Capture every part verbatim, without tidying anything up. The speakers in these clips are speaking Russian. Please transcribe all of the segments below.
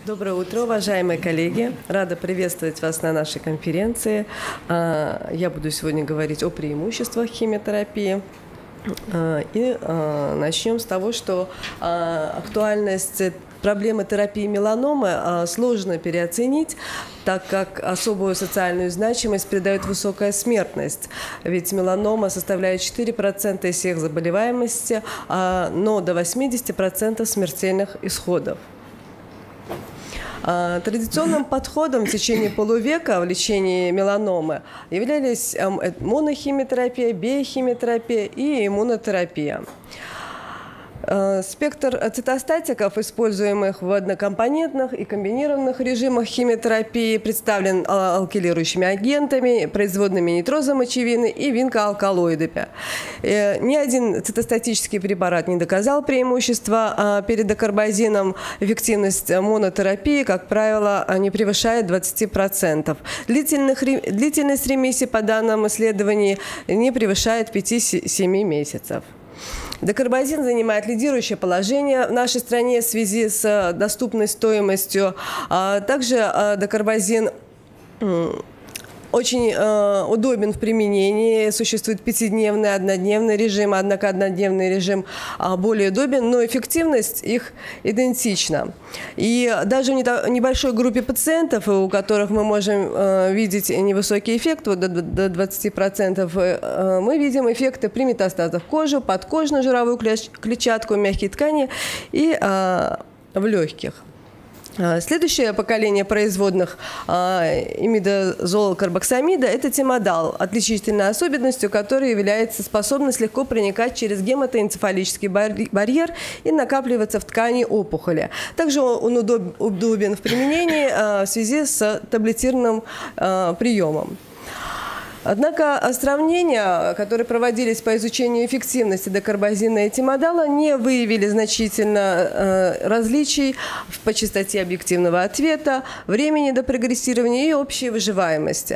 Доброе утро, уважаемые коллеги. Рада приветствовать вас на нашей конференции. Я буду сегодня говорить о преимуществах химиотерапии. И начнем с того, что актуальность проблемы терапии меланомы сложно переоценить, так как особую социальную значимость придает высокая смертность. Ведь меланома составляет четыре процента из всех заболеваемости, но до восьмидесяти процентов смертельных исходов. Традиционным подходом в течение полувека в лечении меланомы являлись монохимиотерапия, биохимиотерапия и иммунотерапия. Спектр цитостатиков, используемых в однокомпонентных и комбинированных режимах химиотерапии, представлен алкилирующими агентами, производными нитроза мочевины и винкоалкалоидами. Ни один цитостатический препарат не доказал преимущества перед докарбазином. Эффективность монотерапии, как правило, не превышает двадцати процентов. Длительность ремиссии по данным исследований не превышает пяти-семи месяцев. Докарбазин занимает лидирующее положение в нашей стране в связи с доступной стоимостью. Также докарбазин очень э, удобен в применении. Существует пятидневный, однодневный режим, однако однодневный режим э, более удобен, но эффективность их идентична. И даже в небольшой группе пациентов, у которых мы можем э, видеть невысокий эффект, вот до, до двадцати процентов, э, мы видим эффекты при метастазах в кожу, подкожную жировую клетчатку, мягкие ткани и э, в легких. Следующее поколение производных имидазолокарбоксамида – это тимодал, отличительной особенностью которой является способность легко проникать через гематоэнцефалический барьер и накапливаться в ткани опухоли. Также он удобен в применении в связи с таблетированным приемом. Однако сравнения, которые проводились по изучению эффективности докарбазина и тимодала, не выявили значительно э, различий по частоте объективного ответа, времени до прогрессирования и общей выживаемости.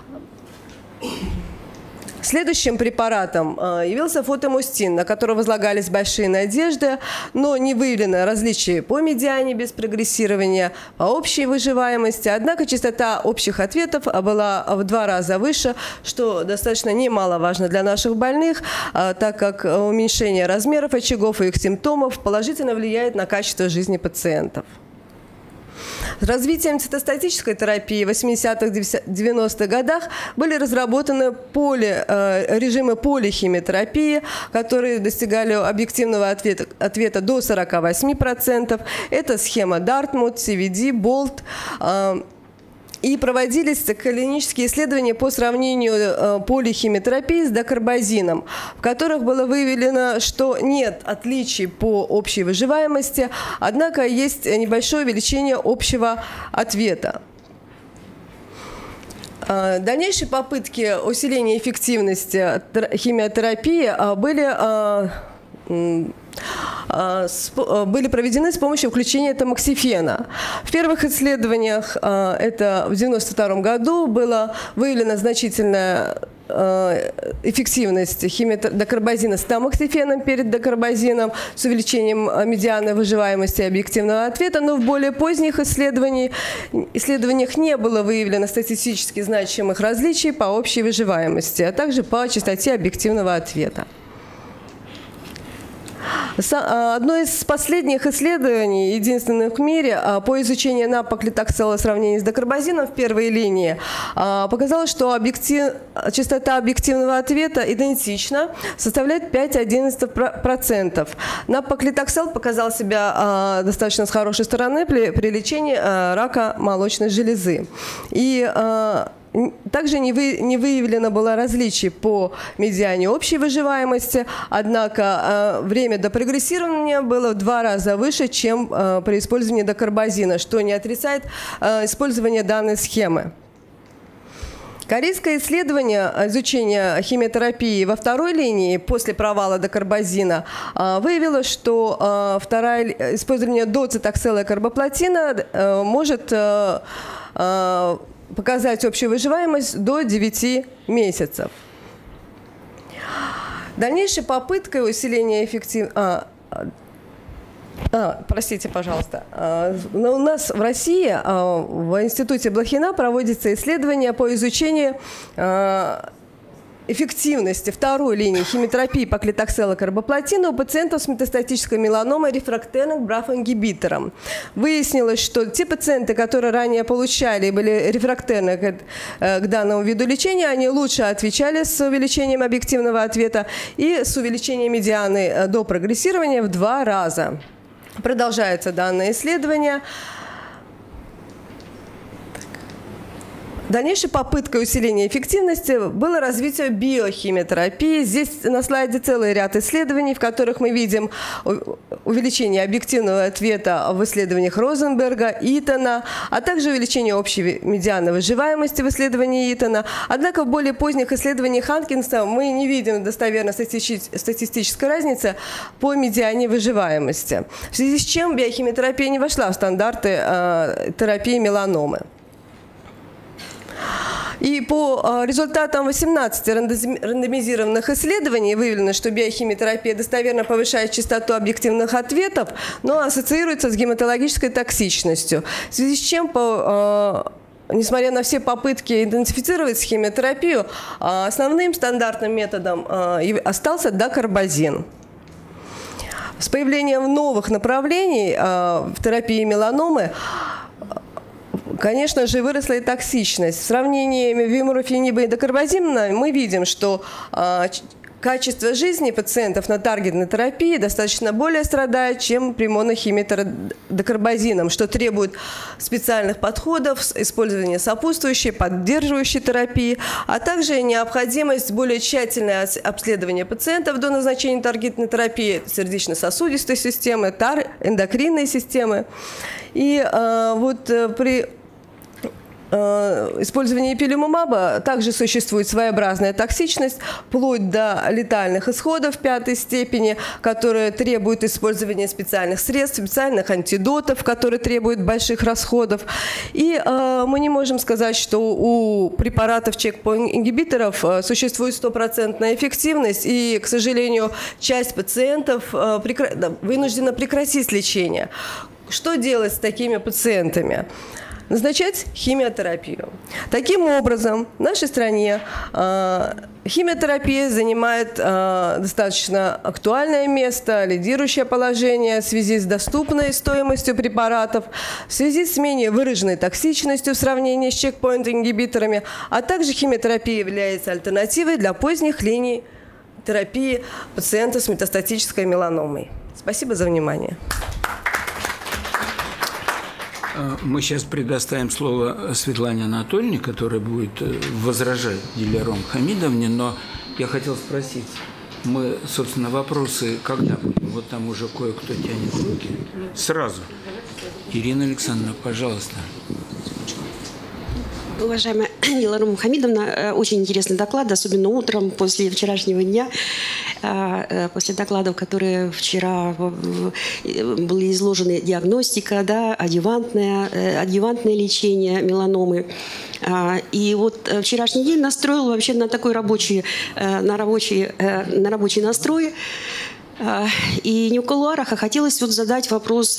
Следующим препаратом явился фотомустин, на который возлагались большие надежды, но не выявлено различий по медиане без прогрессирования, по общей выживаемости. Однако частота общих ответов была в два раза выше, что достаточно немаловажно для наших больных, так как уменьшение размеров очагов и их симптомов положительно влияет на качество жизни пациентов. С развитием цитостатической терапии в восьмидесятых-девяностых годах были разработаны поли, э, режимы полихимиотерапии, которые достигали объективного ответа, ответа до сорока восьми процентов. Это схема Дартмут, си ви ди, Болт. Э, И проводились клинические исследования по сравнению полихимиотерапии с докарбазином, в которых было выявлено, что нет отличий по общей выживаемости, однако есть небольшое увеличение общего ответа. Дальнейшие попытки усиления эффективности химиотерапии были были проведены с помощью включения тамоксифена. В первых исследованиях, это в девяносто втором году, была выявлена значительная эффективность докарбазина с тамоксифеном перед докарбазином с увеличением медианной выживаемости и объективного ответа, но в более поздних исследованиях, исследованиях не было выявлено статистически значимых различий по общей выживаемости, а также по частоте объективного ответа. Одно из последних исследований, единственных в мире, по изучению напоклитоксела в сравнении с докарбазином в первой линии, показало, что объектив, частота объективного ответа идентична, составляет пять-одиннадцать процентов. Напоклитоксел показал себя достаточно с хорошей стороны при, при лечении рака молочной железы. И также не, вы, не выявлено было различий по медиане общей выживаемости, однако э, время до прогрессирования было в два раза выше, чем э, при использовании докарбазина, что не отрицает э, использование данной схемы. Корейское исследование изучения химиотерапии во второй линии после провала докарбазина э, выявило, что э, второе использование доцитоксела карбоплатина э, может э, э, показать общую выживаемость до девяти месяцев. Дальнейшей попыткой усиления эффективности... А, А, простите, пожалуйста. А, у нас в России а, в институте Блохина проводится исследование по изучению а, эффективности второй линии химиотерапии по клитокселокарбоплатину у пациентов с метастатической меланомой рефрактерных к браф-ингибиторам. Выяснилось, что те пациенты, которые ранее получали и были рефрактерны к, к данному виду лечения, они лучше отвечали с увеличением объективного ответа и с увеличением медианы до прогрессирования в два раза. Продолжается данное исследование. Дальнейшей попыткой усиления эффективности было развитие биохимиотерапии. Здесь на слайде целый ряд исследований, в которых мы видим увеличение объективного ответа в исследованиях Розенберга, Итона, а также увеличение общей медианы выживаемости в исследовании Итона. Однако в более поздних исследованиях Ханкинса мы не видим достоверной статистической разницы по медиане выживаемости, в связи с чем биохимиотерапия не вошла в стандарты э, терапии меланомы. И по результатам восемнадцати рандомизированных исследований выявлено, что биохимиотерапия достоверно повышает частоту объективных ответов, но ассоциируется с гематологической токсичностью, в связи с чем по несмотря на все попытки идентифицировать химиотерапию, основным стандартным методом остался дакарбазин. С появлением новых направлений в терапии меланомы, конечно же, выросла и токсичность. В сравнении вимурофениба и дакарбазина мы видим, что э, качество жизни пациентов на таргетной терапии достаточно более страдает, чем при монохимиотерапии, что требует специальных подходов, использования сопутствующей, поддерживающей терапии, а также необходимость более тщательного обследования пациентов до назначения таргетной терапии сердечно-сосудистой системы, тар, эндокринной системы. И э, вот э, при использование ипилимумаба также существует своеобразная токсичность, вплоть до летальных исходов пятой степени, которые требуют использования специальных средств, специальных антидотов, которые требуют больших расходов. И э, мы не можем сказать, что у препаратов чекпоинт-ингибиторов э, существует стопроцентная эффективность, и, к сожалению, часть пациентов э, прекра... вынуждена прекратить лечение. Что делать с такими пациентами? Назначать химиотерапию. Таким образом, в нашей стране э, химиотерапия занимает э, достаточно актуальное место, лидирующее положение в связи с доступной стоимостью препаратов, в связи с менее выраженной токсичностью в сравнении с чекпоинт-ингибиторами, а также химиотерапия является альтернативой для поздних линий терапии пациента с метастатической меланомой. Спасибо за внимание. Мы сейчас предоставим слово Светлане Анатольевне, которая будет возражать Диляром Хамидовне, но я хотел спросить, мы, собственно, вопросы когда будем? Вот там уже кое-кто тянет руки. Сразу. Ирина Александровна, пожалуйста. Уважаемая Дилара Мухаммедовна, очень интересный доклад, особенно утром после вчерашнего дня, после докладов, которые вчера были изложены, диагностика, да, адъювантное, адъювантное лечение меланомы. И вот вчерашний день настроил вообще на такой рабочий, на рабочий, на рабочий настрой. И не в кулуарах, а хотелось вот задать вопрос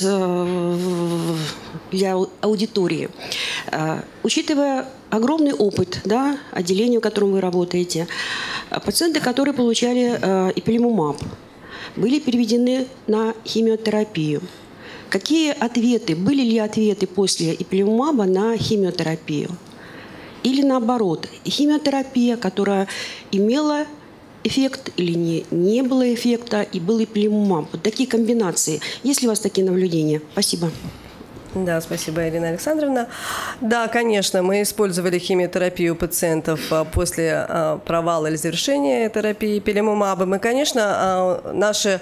для аудитории. Учитывая огромный опыт, да, отделения, в котором вы работаете, пациенты, которые получали ипилимумаб, были переведены на химиотерапию. Какие ответы, были ли ответы после ипилимумаба на химиотерапию? Или наоборот, химиотерапия, которая имела эффект или не, не было эффекта, и был ипилимумаб. Вот такие комбинации. Есть ли у вас такие наблюдения? Спасибо. Да, спасибо, Ирина Александровна. Да, конечно, мы использовали химиотерапию пациентов после провала или завершения терапии ипилимумаба. Мы, конечно, наши,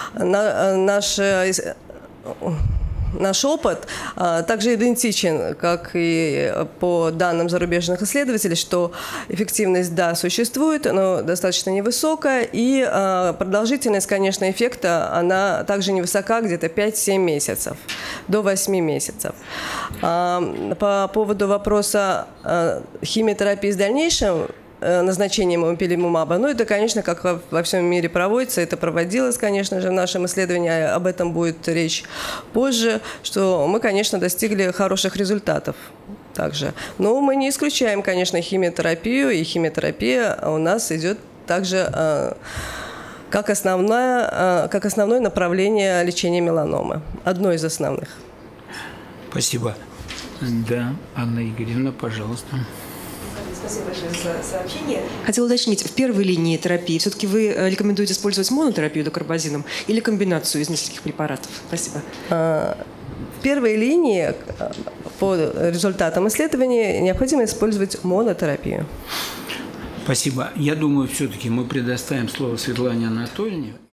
наши Наш опыт а, также идентичен, как и по данным зарубежных исследователей, что эффективность, да, существует, но достаточно невысокая, и а, продолжительность, конечно, эффекта, она также невысока, где-то пять-семь месяцев, до восьми месяцев. А, по поводу вопроса а, химиотерапии с дальнейшим назначением импилимумаба. Ну, это, конечно, как во всем мире проводится, это проводилось, конечно же, в нашем исследовании, об этом будет речь позже, что мы, конечно, достигли хороших результатов также. Но мы не исключаем, конечно, химиотерапию, и химиотерапия у нас идет также как основное, как основное направление лечения меланомы, одно из основных. Спасибо. Да, Анна Игоревна, пожалуйста. Спасибо большое за сообщение. Хотела уточнить, в первой линии терапии все-таки вы рекомендуете использовать монотерапию докарбазином или комбинацию из нескольких препаратов? Спасибо. В первой линии по результатам исследований необходимо использовать монотерапию. Спасибо. Я думаю, все-таки мы предоставим слово Светлане Анатольевне.